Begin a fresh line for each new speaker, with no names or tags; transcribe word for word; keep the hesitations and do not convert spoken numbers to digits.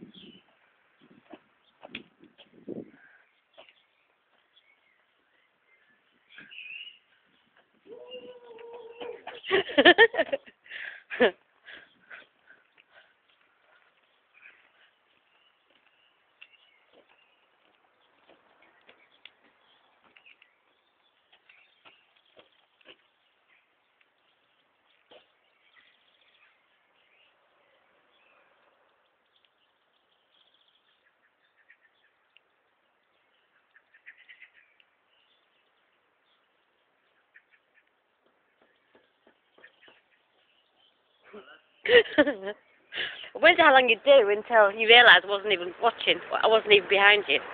I wondered how long you'd do until you realised I wasn't even watching. I wasn't even behind you.